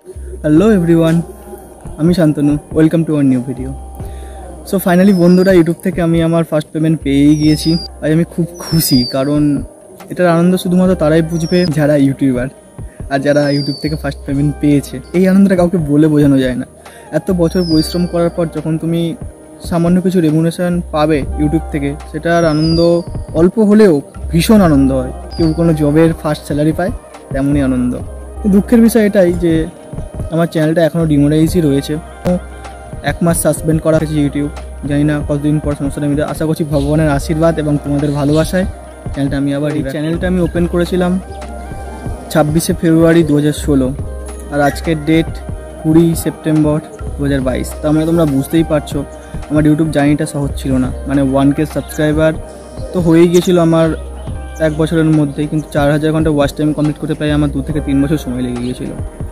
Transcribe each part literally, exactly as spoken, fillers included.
Hello everyone, আমি Shantanu. Welcome to our new video. So finally বন্ধুরা, YouTube থেকে আমি আমার ফার্স্ট পেমেন্ট পেয়েই গিয়েছি। আজ আমি খুব খুশি, কারণ এটার আনন্দ শুধুমাত্র তারাই বুঝবে যারা ইউটিউবার আর যারা ইউটিউব থেকে ফার্স্ট পেমেন্ট পেয়েছে। এই আনন্দটা কাউকে বলে বোঝানো যায় না। এত বছর পরিশ্রম করার পর যখন তুমি সামান্য কিছু রেমুনেশন পাবে ইউটিউব থেকে, সেটার আনন্দ অল্প হলেও ভীষণ আনন্দ হয়। কেউ কোনো জবের ফার্স্ট স্যালারি পায়, তেমনই আনন্দ। দুঃখের বিষয় এটাই যে আমার চ্যানেলটা এখনও ডিমোনেটাইজই রয়েছে। এক মাস সাসপেন্ড করা হয়েছে ইউটিউব। জানি না কতদিন পর সমস্যাটা মিলে। আশা করছি ভগবানের আশীর্বাদ এবং তোমাদের ভালোবাসায় চ্যানেলটা আমি আবার এই চ্যানেলটা আমি ওপেন করেছিলাম ছাব্বিশে ফেব্রুয়ারি দু হাজার ষোলো আর আজকের ডেট কুড়ি সেপ্টেম্বর দু হাজার বাইশ। তার মানে তোমরা বুঝতেই পারছো আমার ইউটিউব জার্নিটা সহজ ছিল না। মানে ওয়ান কে সাবস্ক্রাইবার তো হয়েই গিয়েছিলো আমার এক বছরের মধ্যেই, কিন্তু চার হাজার ঘন্টা ওয়াচ টাইম কমপ্লিট করতে প্রায় আমার দু থেকে তিন বছর সময় লেগে গিয়েছিলো।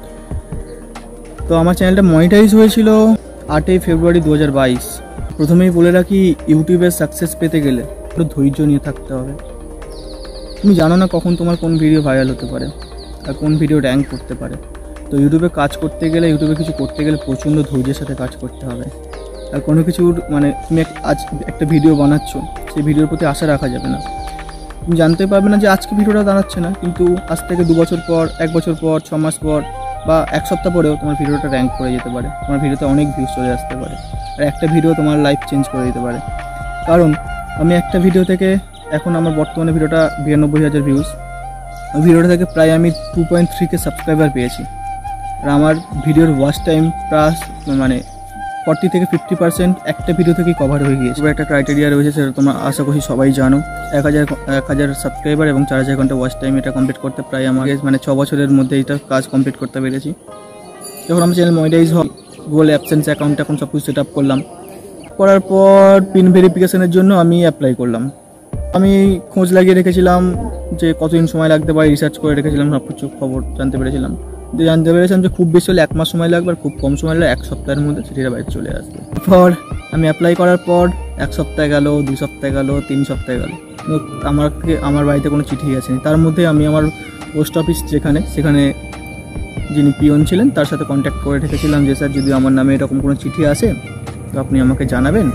তো আমার চ্যানেলটা মনিটাইজ হয়েছিল আটই ফেব্রুয়ারি দু হাজার বাইশ। প্রথমেই বলে রাখি, ইউটিউবের সাকসেস পেতে গেলে একটু ধৈর্য নিয়ে থাকতে হবে। তুমি জানো না কখন তোমার কোন ভিডিও ভাইরাল হতে পারে আর কোন ভিডিও র্যাঙ্ক করতে পারে। তো ইউটিউবে কাজ করতে গেলে, ইউটিউবে কিছু করতে গেলে প্রচণ্ড ধৈর্যের সাথে কাজ করতে হবে। আর কোনো কিছুর মানে তুমি আজ একটা ভিডিও বানাচ্ছ, সেই ভিডিওর প্রতি আশা রাখা যাবে না। তুমি জানতে পারবে না যে আজকে ভিডিওটা দাঁড়াচ্ছে না, কিন্তু আজ থেকে দু বছর পর, এক বছর পর, ছ মাস পর বা এক সপ্তাহ পরেও তোমার ভিডিওটা র্যাঙ্ক করে যেতে পারে। তোমার ভিডিওতে অনেক ভিউজ চলে আসতে পারে আর একটা ভিডিও তোমার লাইফ চেঞ্জ করে দিতে পারে। কারণ আমি একটা ভিডিও থেকে, এখন আমার বর্তমানে ভিডিওটা বিরানব্বই হাজার ভিউজ, ওই ভিডিওটা থেকে প্রায় আমি two point three K subscriber পেয়েছি। আর আমার ভিডিওর ওয়াচ টাইম প্লাস মানে ফর্টি থেকে ফিফটি পার্সেন্ট একটা ভিডিও থেকেই কভার হয়ে গিয়েছে। একটা ক্রাইটেরিয়া রয়েছে, সেটা তোমরা আশা করছি সবাই জানো। এক হাজার এক হাজার সাবস্ক্রাইবার এবং চার হাজার ঘন্টা ওয়াচ টাইম, এটা কমপ্লিট করতে প্রায় আমাকে মানে ছ বছরের মধ্যে এটা কাজ কমপ্লিট করতে পেরেছি। যখন আমার চ্যানেল মনিটাইজ হয়, গুগল অ্যাডসেন্স অ্যাকাউন্ট এখন সব কিছু সেট আপ করলাম। করার পর পিন ভেরিফিকেশনের জন্য আমি অ্যাপ্লাই করলাম। আমি খোঁজ লাগিয়ে রেখেছিলাম যে কতদিন সময় লাগতে পারে, রিসার্চ করে রেখেছিলাম, সব কিছু খবর জানতে পেরেছিলাম। যে জানতে পেরেছিলাম যে খুব বেশি হলে এক মাস সময় লাগবে, আর খুব কম সময় হলে এক সপ্তাহের মধ্যে সেটা বাইরে চলে আসবে। পর আমি অ্যাপ্লাই করার পর এক সপ্তাহ গেল, দুই সপ্তাহ গেল, তিন সপ্তাহ গেল, আমাকে আমার বাড়িতে কোনো চিঠি আসেনি। তার মধ্যে আমি আমার পোস্ট অফিস যেখানে, সেখানে যিনি পিওন ছিলেন তার সাথে কন্ট্যাক্ট করে রেখেছিলাম যে স্যার যদি আমার নামে এরকম কোনো চিঠি আসে তো আপনি আমাকে জানাবেন।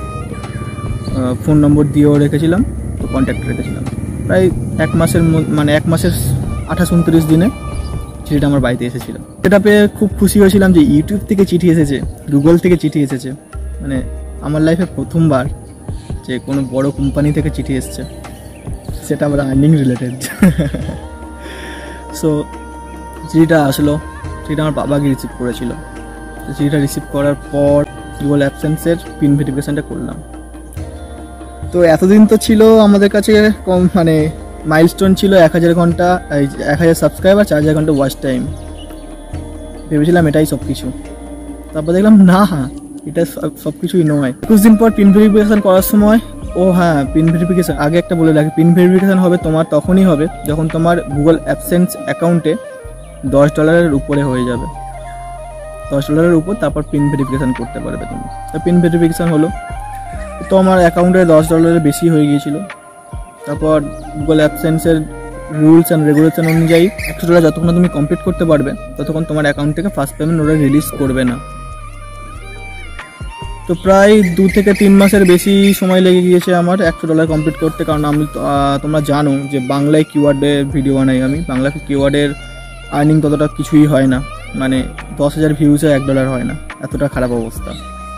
ফোন নম্বর দিয়েও রেখেছিলাম, তো কন্ট্যাক্ট রেখেছিলাম। প্রায় এক মাসের মানে এক মাসের আঠাশ উনত্রিশ দিনে চিঠিটা আমার বাড়িতে এসেছিল। সেটা পেয়ে খুব খুশি হয়েছিলাম যে ইউটিউব থেকে চিঠি এসেছে, গুগল থেকে চিঠি এসেছে। মানে আমার লাইফে প্রথমবার যে কোনো বড় কোম্পানি থেকে চিঠি এসছে, সেটা আবার আর্নিং রিলেটেড। সো চিঠিটা আসলো, চিঠিটা আমার বাবাকে রিসিভ করেছিল। তো চিঠিটা রিসিভ করার পর গুগল অ্যাডসেন্সের পিন ভেরিফিকেশানটা করলাম। তো এতদিন তো ছিল আমাদের কাছে কম মানে মাইলস্টোন ছিল এক হাজার ঘন্টা, এক হাজার সাবস্ক্রাইবার, চার হাজার ঘন্টা ওয়াচ টাইম। ভেবেছিলাম এটাই সব কিছু। তারপর দেখলাম না, এটা সব কিছুই নয়। একুশ দিন পর পিন ভেরিফিকেশান করার সময়, ও হ্যাঁ পিন ভেরিফিকেশান আগে একটা বলে রাখি, পিন ভেরিফিকেশান হবে তোমার তখনই হবে যখন তোমার গুগল অ্যাডসেন্স অ্যাকাউন্টে দশ ডলারের উপরে হয়ে যাবে। দশ ডলারের উপর তারপর পিন ভেরিফিকেশান করতে পারবে তুমি। তো পিন ভেরিফিকেশান হলো, তো আমার অ্যাকাউন্টে দশ ডলারের বেশি হয়ে গিয়েছিল। তারপর গুগল অ্যাডসেন্সের রুলস অ্যান্ড রেগুলেশন অনুযায়ী একশো ডলার যতক্ষণ তুমি কমপ্লিট করতে পারবে ততক্ষণ তোমার অ্যাকাউন্ট থেকে ফার্স্ট পেমেন্ট ওরা রিলিজ করবে না। তো প্রায় দু থেকে তিন মাসের বেশি সময় লেগে গিয়েছে আমার একশো ডলার কমপ্লিট করতে। কারণ আমি তোমরা জানো যে বাংলায় কিওয়ার্ডের ভিডিও বানাই আমি। বাংলা কিওয়ার্ডের আর্নিং ততটা কিছুই হয় না, মানে দশ হাজার ভিউজে এক ডলার হয় না, এতটা খারাপ অবস্থা।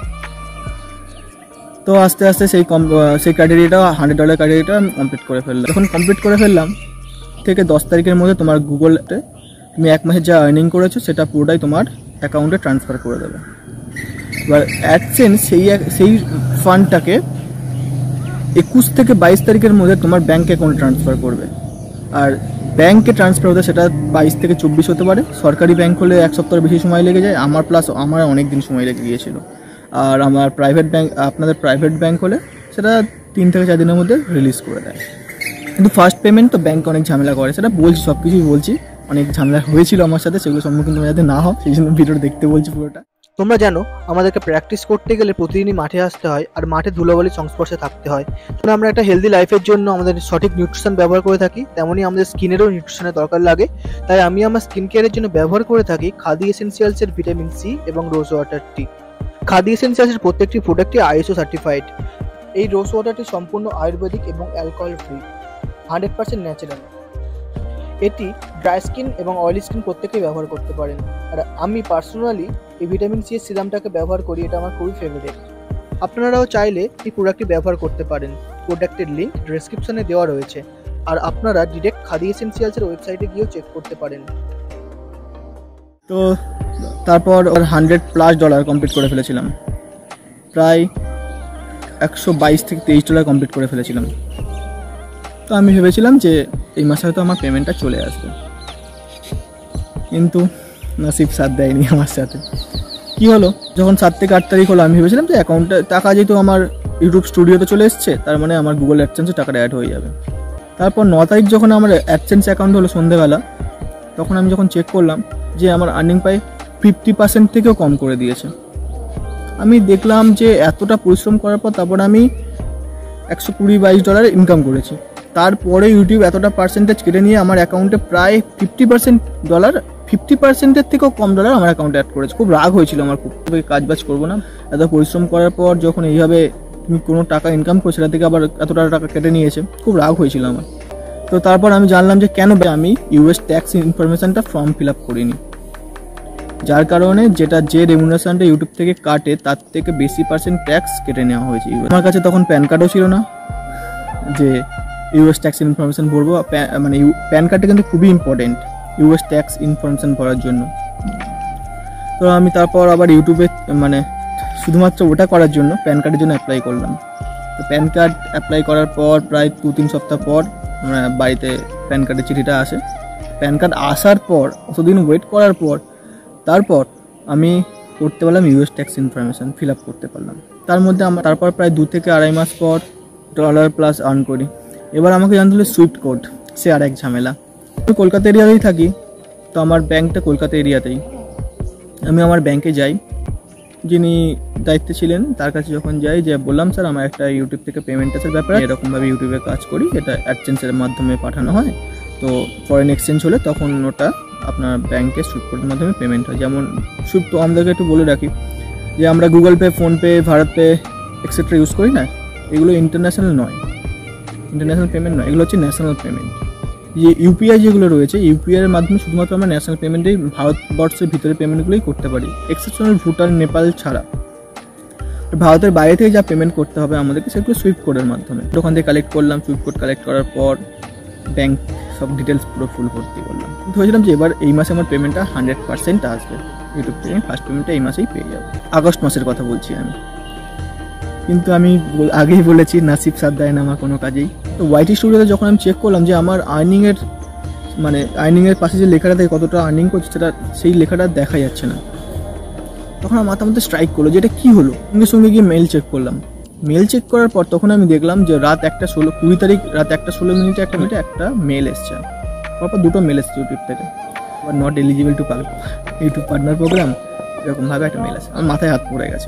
তো আস্তে আস্তে সেই কম সেই ক্রাইটেরিয়াটা হান্ড্রেড ডলার ক্রাইটেরিয়াটা আমি কমপ্লিট করে ফেললাম। যখন কমপ্লিট করে ফেললাম থেকে দশ তারিখের মধ্যে তোমার গুগলতে তুমি এক মাসে যা আর্নিং করেছো সেটা পুরোটাই তোমার অ্যাকাউন্টে ট্রান্সফার করে দেবে। এবার অ্যাডসেন্স সেই সেই ফান্ডটাকে একুশ থেকে বাইশ তারিখের মধ্যে তোমার ব্যাঙ্ক অ্যাকাউন্টে ট্রান্সফার করবে। আর ব্যাঙ্কে ট্রান্সফার হতে সেটা বাইশ থেকে চব্বিশ হতে পারে। সরকারি ব্যাঙ্ক হলে এক সপ্তাহের বেশি সময় লেগে যায়, আমার প্লাস আমার অনেক দিন সময় লেগে গিয়েছিল। আর আমার প্রাইভেট ব্যাঙ্ক, আপনাদের প্রাইভেট ব্যাঙ্ক হলে সেটা তিন থেকে চার দিনের মধ্যে রিলিজ করে দেয়। কিন্তু ফার্স্ট পেমেন্ট তো ব্যাঙ্ক অনেক ঝামেলা করে, সেটা বলছি, সব কিছুই বলছি। অনেক ঝামেলা হয়েছিল আমার সাথে, সেগুলো সম্মুখীন তুমি যাতে না হও সেই জন্য ভিডিওটা দেখতে বলছি পুরোটা। তোমরা জানো আমাদেরকে প্র্যাকটিস করতে গেলে প্রতিদিনই মাঠে আসতে হয় আর মাঠে ধুলোবালির সংস্পর্শে থাকতে হয়। যখন আমরা একটা হেলদি লাইফের জন্য আমাদের সঠিক নিউট্রিশন ব্যবহার করে থাকি, তেমনই আমাদের স্কিনেরও নিউট্রিশনের দরকার লাগে। তাই আমি আমার স্কিন কেয়ারের জন্য ব্যবহার করে থাকি খাদি এসেনশিয়ালসের ভিটামিন সি এবং রোজ ওয়াটার টি। খাদি এসেনশিয়ালসের প্রত্যেকটি প্রোডাক্টই আইএসও সার্টিফাইড। এই রোজ ওয়াটারটি সম্পূর্ণ আয়ুর্বেদিক এবং alcohol free, hundred percent natural. এটি ড্রাই স্কিন এবং অয়েলি স্কিন প্রত্যেকেই ব্যবহার করতে পারেন। আর আমি পার্সোনালি এই ভিটামিন সি এর সিরামটাকে ব্যবহার করি, এটা আমার খুবই ফেভারিট। আপনারাও চাইলে এই প্রোডাক্টটি ব্যবহার করতে পারেন। প্রোডাক্টের লিঙ্ক ডেসক্রিপশনে দেওয়া রয়েছে, আর আপনারা ডিরেক্ট খাদি এসেনশিয়ালসের ওয়েবসাইটে গিয়েও চেক করতে পারেন। তো তারপর হান্ড্রেড প্লাস ডলার কমপ্লিট করে ফেলেছিলাম, প্রায় একশো বাইশ থেকে তেইশ ডলার কমপ্লিট করে ফেলেছিলাম। তো আমি ভেবেছিলাম যে এই মাসে হয়তো আমার পেমেন্টটা চলে আসবে, কিন্তু নসিব সাথ দেয়নি আমার সাথে। কি হলো, যখন সাত থেকে আট তারিখ হলো আমি ভেবেছিলাম যে অ্যাকাউন্টে টাকা যেহেতু আমার ইউটিউব স্টুডিওতে চলে এসছে, তার মানে আমার গুগল অ্যাডসেন্সে টাকাটা অ্যাড হয়ে যাবে। তারপর ন তারিখ যখন আমার অ্যাডসেন্স অ্যাকাউন্ট হলো সন্ধ্যেবেলা, তখন আমি যখন চেক করলাম যে আমার আর্নিং প্রায় ফিফটি পার্সেন্ট থেকেও কম করে দিয়েছে। আমি দেখলাম যে এতটা পরিশ্রম করার পর তারপর আমি একশো কুড়ি বাইশ ডলার ইনকাম করেছি। তারপরে ইউটিউব এতটা পার্সেন্টেজ কেটে নিয়ে আমার অ্যাকাউন্টে প্রায় ফিফটি পার্সেন্ট ডলার ফিফটি পার্সেন্টের থেকেও কম ডলার আমার অ্যাকাউন্টে অ্যাড করেছে। খুব রাগ হয়েছিল আমার, খুব কাজ বাজ করবো না, এত পরিশ্রম করার পর যখন এইভাবে তুমি কোনো টাকা ইনকাম করছো সেটা থেকে আবার এতটা টাকা কেটে নিয়েছে, খুব রাগ হয়েছিল আমার। তো তারপর আমি জানলাম যে কেন আমি ইউএস ট্যাক্স ইনফরমেশনটা ফর্ম ফিল আপ করিনি, যার কারণে যেটা যে রেমুনারেশনটা ইউটিউব থেকে কাটে তার থেকে বেশি পার্সেন্ট ট্যাক্স কেটে নেওয়া হয়েছে। আমার কাছে তখন প্যান কার্ডও ছিল না যে ইউএস ট্যাক্স ইনফরমেশন ভরবো, মানে প্যান কার্ডটা কিন্তু খুবই ইম্পর্টেন্ট ইউএস ট্যাক্স ইনফরমেশন ভরার জন্য। তো আমি তারপর আবার ইউটিউবে মানে শুধুমাত্র ওটা করার জন্য প্যান কার্ডের জন্য অ্যাপ্লাই করলাম। তো প্যান কার্ড অ্যাপ্লাই করার পর প্রায় দু তিন সপ্তাহ পর বাড়িতে প্যান কার্ডের চিঠিটা আসে। প্যান কার্ড আসার পর অতদিন ওয়েট করার পর তারপর আমি করতে পারলাম US tax information fill up করতে পারলাম। তার মধ্যে আমার তারপর প্রায় দু থেকে আড়াই মাস পর ডলার প্লাস আর্ন করি। এবার আমাকে জানতে হলো সুইফট কোড, সে আর এক ঝামেলা। আমি কলকাতা এরিয়াতেই থাকি, তো আমার ব্যাংকটা কলকাতা এরিয়াতেই। আমি আমার ব্যাংকে যাই, যিনি দায়িত্বে ছিলেন তার কাছে যখন যাই, যে বললাম স্যার আমার একটা ইউটিউব থেকে পেমেন্ট আসার ব্যাপারে, এরকমভাবে ইউটিউবে কাজ করি, এটা অ্যাডসেন্সের মাধ্যমে পাঠানো হয়, তো ফরেন এক্সচেঞ্জ হলে তখন ওটা আপনার ব্যাংকে সুইফট কোডের মাধ্যমে পেমেন্ট হয়। যেমন সুইফট, তো আমাদেরকে একটু বলে রাখি যে আমরা Google Pay, PhonePe, Bharat pay extra use করি না, এগুলো ইন্টারন্যাশনাল নয়, ইন্টারন্যাশনাল পেমেন্ট নয়, এগুলো হচ্ছে ন্যাশনাল পেমেন্ট। যে ইউপিআই যেগুলো রয়েছে, ইউপিআইয়ের মাধ্যমে শুধুমাত্র আমরা ন্যাশনাল পেমেন্টেই ভারতবর্ষের ভিতরে পেমেন্টগুলোই করতে পারি, এক্সেপশনাল ভুটান, নেপাল ছাড়া। ভারতের বাইরে থেকে যা পেমেন্ট করতে হবে আমাদেরকে, সেগুলো সুইফট কোডের মাধ্যমে। ওখান থেকে কালেক্ট করলাম, সুইফট কোড কালেক্ট করার পর ব্যাংক সব ডিটেলস পুরো ফুল ভর্তি করলাম। ভেবেছিলাম যে এবার এই মাসে আমার পেমেন্টটা হান্ড্রেড পার্সেন্ট আসবে, ইউটিউব থেকে ফার্স্ট পেমেন্টটা এই মাসেই পেয়ে যাবো। আগস্ট মাসের কথা বলছি আমি, কিন্তু আমি আগেই বলেছি নাসিব সাথ দেয় না আমার কোনো কাজেই। তো ওয়াইটি স্টুডিওতে যখন আমি চেক করলাম যে আমার আর্নিংয়ের মানে আর্নিংয়ের পাশে যে লেখাটা থাকে কতটা আর্নিং করছে, সেটা সেই লেখাটা দেখা যাচ্ছে না। তখন আমার মাথার মধ্যে স্ট্রাইক করলো যে এটা কী হলো। সঙ্গে সঙ্গে গিয়ে মেল চেক করলাম। মেল চেক করার পর তখন আমি দেখলাম যে রাত একটা ষোলো কুড়ি তারিখ রাত একটা ষোলো মিনিটে একটা মিনিটে একটা মেল এসছে, তারপর দুটো মেল এসছে ইউটিউব থেকে, আবার not eligible to YouTube partner program, এরকমভাবে একটা মেল আসে। আমার মাথায় হাত পড়ে গেছে,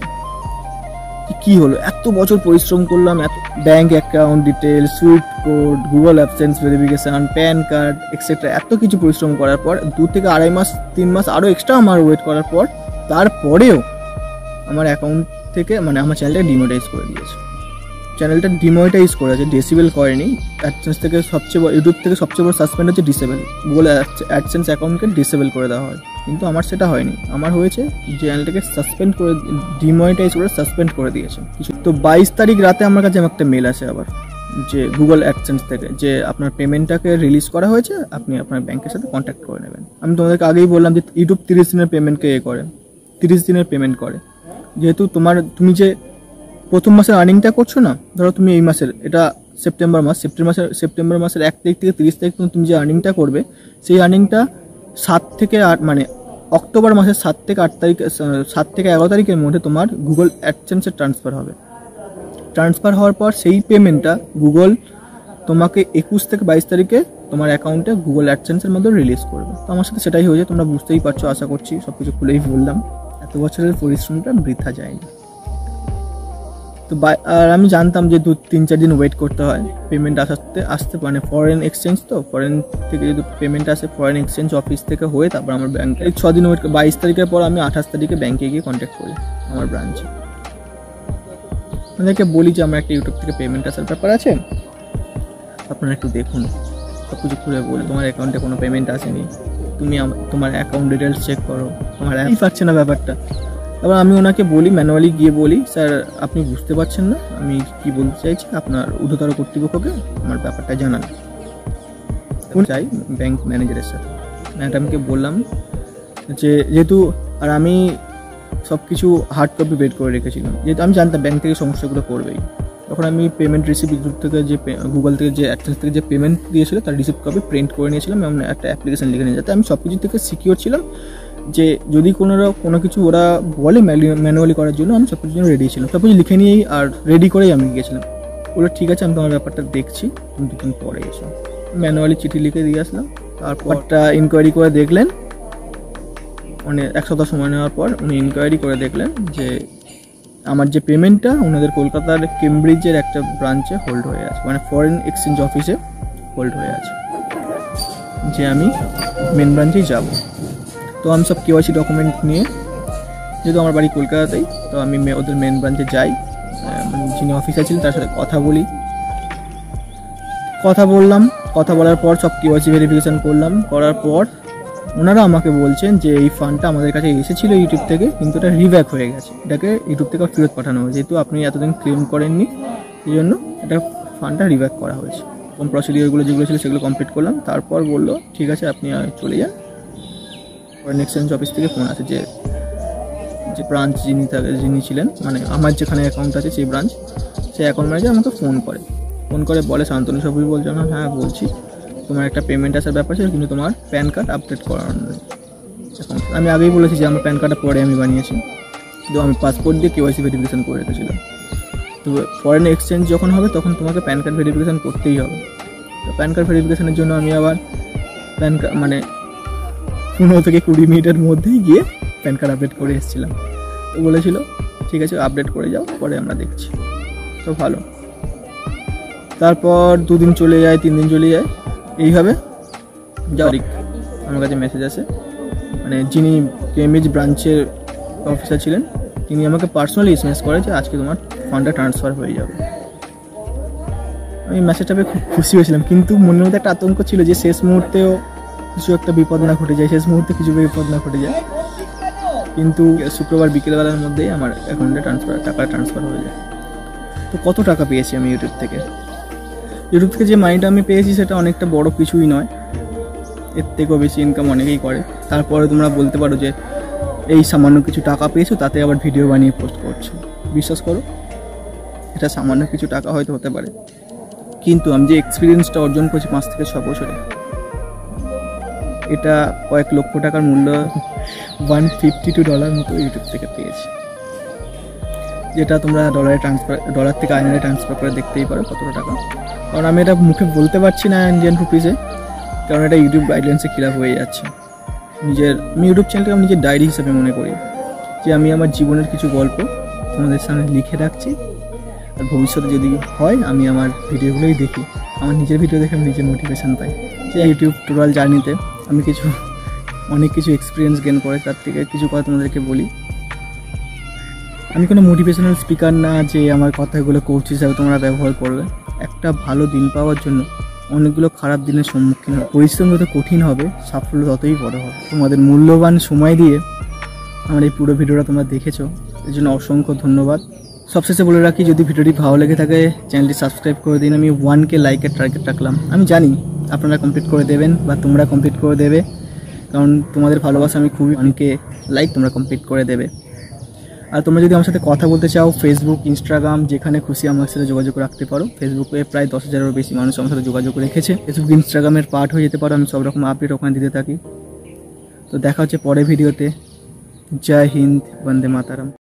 কি হলো, এত বছর পরিশ্রম করলাম, এত bank account detail, Swift code, Google AdSense verification, PAN card extra, এত কিছু পরিশ্রম করার পর দু থেকে আড়াই মাস তিন মাস আরও এক্সট্রা আমার ওয়েট করার পর তারপরেও আমার অ্যাকাউন্ট থেকে মানে আমার চ্যানেলটা ডিমোনেটাইজ করে দিয়েছে। চ্যানেলটা ডিমোনেটাইজ করেছে, ডিসেবল করেনি। অ্যাডসেন্স থেকে সবচেয়ে বড়, ইউটিউব থেকে সবচেয়ে বড় সাসপেন্ড হচ্ছে ডিসেবল, গুগল অ্যাডসেন্স অ্যাকাউন্টকে ডিসেবল করে দেওয়া হয়, কিন্তু আমার সেটা হয়নি। আমার হয়েছে চ্যানেলটাকে সাসপেন্ড করে, ডিমনিটাইজ করে সাসপেন্ড করে দিয়েছে কিছু। তো বাইশ তারিখ রাতে আমার কাছে একটা মেল আসে আবার, যে গুগল অ্যাডসেন্স থেকে, যে আপনার পেমেন্টটাকে রিলিজ করা হয়েছে, আপনি আপনার ব্যাংকের সাথে কন্ট্যাক্ট করে নেবেন। আমি তোমাদেরকে আগেই বললাম যে ইউটিউব তিরিশ দিনের পেমেন্টকে এ করে, তিরিশ দিনের পেমেন্ট করে। যেহেতু তোমার তুমি যে প্রথম মাসের আর্নিংটা করছো না, ধরো তুমি এই মাসের, এটা সেপ্টেম্বর মাস, সেপ্টেম্বর মাসের সেপ্টেম্বর মাসের এক তারিখ থেকে তিরিশ তারিখ তুমি যে আর্নিংটা করবে, সেই আর্নিংটা সাত থেকে আট মানে অক্টোবর মাসের সাত থেকে আট তারিখ সাত থেকে এগারো তারিখের মধ্যে তোমার গুগল অ্যাডসেন্সে ট্রান্সফার হবে। ট্রান্সফার হওয়ার পর সেই পেমেন্টটা গুগল তোমাকে একুশ থেকে বাইশ তারিখে তোমার অ্যাকাউন্টে গুগল অ্যাডসেন্সের মধ্যে রিলিজ করবে। তো আমার সাথে সেটাই হয়েছে, তোমরা বুঝতেই পারছো, আশা করছি সব কিছু খুলেই বললাম, এত এত বছরের পরিশ্রমটা বৃথা যায়নি। তো আর আমি জানতাম যে দু তিন চার দিন ওয়েট করতে হয় পেমেন্ট আসতে আসতে মানে ফরেন এক্সচেঞ্জ, তো ফরেন থেকে যদি পেমেন্ট আসে ফরেন এক্সচেঞ্জ অফিস থেকে হয়ে তারপর আমার ব্যাংকে ছ দিন ওয়েট, বাইশ তারিখের পর আমি আঠাশ তারিখে ব্যাংকে গিয়ে কন্ট্যাক্ট করি আমার ব্রাঞ্চে। আপনাদেরকে বলি যে আমার একটা ইউটিউব থেকে পেমেন্ট আসার ব্যাপার আছে, আপনারা একটু দেখুন। সব কিছু খুলে বলি, তোমার অ্যাকাউন্টে কোনো পেমেন্ট আসেনি, তুমি তোমার অ্যাকাউন্ট ডিটেলস চেক করো, তোমার অ্যাপই পাচ্ছে না ব্যাপারটা। তারপর আমি ওনাকে বলি, ম্যানুয়ালি গিয়ে বলি, স্যার আপনি বুঝতে পারছেন না আমি কি বলতে চাইছি, আপনার ঊর্ধ্বতর কর্তৃপক্ষকে আমার ব্যাপারটা জানান। চাই ব্যাংক ম্যানেজারের সাথে ম্যাডামকে বললাম যে যেহেতু, আর আমি সব কিছু হার্ড কপি বের করে রেখেছিলাম, যেহেতু আমি জানতাম ব্যাংক থেকে সমস্যাগুলো করবেই। তখন আমি পেমেন্ট রিসিপ্ট থেকে যে গুগল থেকে যে অ্যাক্সেস থেকে যে পেমেন্ট দিয়েছিল তার রিসিপ্ট কপি প্রিন্ট করে নিয়েছিলাম এবং একটা অ্যাপ্লিকেশন লিখে নিয়ে, যাতে আমি সব কিছু থেকে সিকিওর ছিলাম যে যদি কোনো কোনো কিছু ওরা বলে ম্যানুয়ালি করার জন্য আমি সব কিছুর জন্য রেডি ছিলাম। সব কিছু লিখে নিয়েই আর রেডি করেই আমি গিয়েছিলাম। বলে ঠিক আছে আমি তোমার ব্যাপারটা দেখছি, তুমি দুদিন পরে এসো। ম্যানুয়ালি চিঠি লিখে দিয়ে আসলাম। তারপরটা ইনকোয়ারি করে দেখলেন, মানে এক সপ্তাহ সময় নেওয়ার পর উনি ইনকোয়ারি করে দেখলেন যে আমার যে পেমেন্টটা ওনাদের কলকাতার কেমব্রিজের একটা ব্রাঞ্চে হোল্ড হয়ে আছে, মানে ফরেন এক্সচেঞ্জ অফিসে হোল্ড হয়ে আছে, যে আমি মেন ব্রাঞ্চেই যাব। তো আমি সব কেওয়াইসি ডকুমেন্ট নিয়ে, যেহেতু আমার বাড়ি কলকাতাতেই, তো আমি ওদের মেন ব্রাঞ্চে যাই, যিনি অফিসার ছিলেন তার সাথে কথা বলি। কথা বললাম কথা বলার পর সব কেওয়াইসি ভেরিফিকেশান করলাম, করার পর ওনারা আমাকে বলছেন যে এই ফান্ডটা আমাদের কাছে এসেছিল ইউটিউব থেকে, কিন্তু এটা রিব্যাক হয়ে গেছে, এটাকে ইউটিউব থেকে ফেরত পাঠানো হয়েছে, যেহেতু আপনি এতদিন ক্লেম করেননি এই জন্য এটা ফান্ডটা রিব্যাক করা হয়েছে। এবং প্রসিডিওরগুলো যেগুলো ছিল সেগুলো কমপ্লিট করলাম। তারপর বললো ঠিক আছে আপনি চলে যান। ফরেন এক্সচেঞ্জ অফিস থেকে ফোন আছে, যে যে ব্রাঞ্চ যিনি থাকে যিনি ছিলেন, মানে আমার যেখানে অ্যাকাউন্ট আছে সেই ব্রাঞ্চ, সেই অ্যাকাউন্ট ম্যানেজার আমাকে ফোন করে ফোন করে বলে শান্তনু সবই বলছো না? হ্যাঁ বলছি। তোমার একটা পেমেন্ট আসার ব্যাপার ছিল, কিন্তু তোমার প্যান কার্ড আপডেট করানো নেই। আমি আগেই বলেছি যে আমার প্যান কার্ডটা পরে আমি বানিয়েছি, তো আমি পাসপোর্ট দিয়ে কেওয়াইসি ভেরিফিকেশান করে রেখেছিলাম। তো ফরেন এক্সচেঞ্জ যখন হবে তখন তোমাকে প্যান কার্ড ভেরিফিকেশান করতেই হবে। তো প্যান কার্ড ভেরিফিকেশানের জন্য আমি আবার প্যান কার্ড মানে পনেরো থেকে কুড়ি মিনিটের মধ্যেই গিয়ে প্যান কার্ড আপডেট করে এসেছিলাম। তো বলেছিল ঠিক আছে আপডেট করে যাও, পরে আমরা দেখছি। তো ভালো। তারপর দুদিন চলে যায়, তিন দিন চলে যায়, এইভাবে যাওয়ার আমার কাছে মেসেজ আসে, মানে যিনি কেমব্রিজ ব্রাঞ্চের অফিসার ছিলেন তিনি আমাকে পার্সোনালি এসএমএস করে যে আজকে তোমার ফান্ডটা ট্রান্সফার হয়ে যাবে। আমি মেসেজটা পেয়ে খুব খুশি হয়েছিলাম, কিন্তু মনের মধ্যে একটা আতঙ্ক ছিল যে শেষ মুহূর্তেও কিছু একটা বিপদ না ঘটে যায়, শেষ মুহূর্তে কিছু বিপদ না ঘটে যায়। কিন্তু শুক্রবার বিকেলবেলার মধ্যেই আমার অ্যাকাউন্টে ট্রান্সফার টাকা ট্রান্সফার হয়ে যায়। তো কত টাকা পেয়েছি আমি ইউটিউব থেকে? ইউটিউব থেকে যে মানিটা আমি পেয়েছি সেটা অনেকটা বড় কিছুই নয়, এর থেকেও বেশি ইনকাম অনেকেই করে। তারপরে তোমরা বলতে পারো যে এই সামান্য কিছু টাকা পেয়েছো তাতে আবার ভিডিও বানিয়ে পোস্ট করছো। বিশ্বাস করো এটা সামান্য কিছু টাকা হয়তো হতে পারে, কিন্তু আমি যে এক্সপিরিয়েন্সটা অর্জন করছি পাঁচ থেকে ছ বছরে, এটা কয়েক লক্ষ টাকার মূল্য, ওয়ান ফিফটি টু ডলার মতো ইউটিউব থেকে পেয়েছি, যেটা তোমরা ডলারে ট্রান্সফার ডলার থেকে আইনারে ট্রান্সফার করে দেখতেই পারো কতটা টাকা। কারণ আমি এটা মুখে বলতে পারছি না ইন্ডিয়ান রুপিসে, কারণ এটা ইউটিউব গাইডলাইন্সে খিলাফ হয়ে যাচ্ছে। নিজের আমি ইউটিউব চ্যানেলকে আমি নিজের ডায়েরি হিসেবে মনে করি, যে আমি আমার জীবনের কিছু গল্প তোমাদের সামনে লিখে রাখছি, আর ভবিষ্যতে যদি হয় আমি আমার ভিডিওগুলোই দেখি, আমার নিজের ভিডিও দেখে আমি নিজের মোটিভেশন পাই। যে ইউটিউব টোটাল জার্নিতে আমি কিছু অনেক কিছু এক্সপিরিয়েন্স গেন করে, তার থেকে কিছু কথা তোমাদেরকে বলি। আমি কোনো মোটিভেশনাল স্পিকার না যে আমার কথাগুলো কোচ হিসাবে তোমরা ব্যবহার করবে। একটা ভালো দিন পাওয়ার জন্য অনেকগুলো খারাপ দিনের সম্মুখীন হবে, পরিশ্রম যত কঠিন হবে সাফল্য ততই বড় হবে। তোমাদের মূল্যবান সময় দিয়ে আমার এই পুরো ভিডিওটা তোমরা দেখেছো, এর জন্য অসংখ্য ধন্যবাদ। সবশেষে বলে রাখি, যদি ভিডিওটি ভালো লেগে থাকে চ্যানেলটি সাবস্ক্রাইব করে দিন। আমি ওয়ান কে লাইকের টার্গেট রাখলাম, আমি জানি আপনারা কমপ্লিট করে দেবেন বা তোমরা কমপ্লিট করে দেবে, কারণ তোমাদের ভালোবাসা আমি খুবই ওয়ান কে লাইক তোমরা কমপ্লিট করে দেবে। আর তোমরা যদি আমার সাথে কথা বলতে চাও, ফেসবুক, ইনস্টাগ্রাম যেখানে খুশি আমার সাথে যোগাযোগ রাখতে পারো। ফেসবুকে প্রায় দশ হাজারেরও বেশি মানুষ আমার সাথে যোগাযোগ রেখেছে, ফেসবুক ইনস্টাগ্রামের পার্ট হয়ে যেতে পারো, আমি সব রকম আপডেট ওখানে দিতে থাকি। তো দেখা হচ্ছে পরের ভিডিওতে। জয় হিন্দ, বন্দে মাতারাম।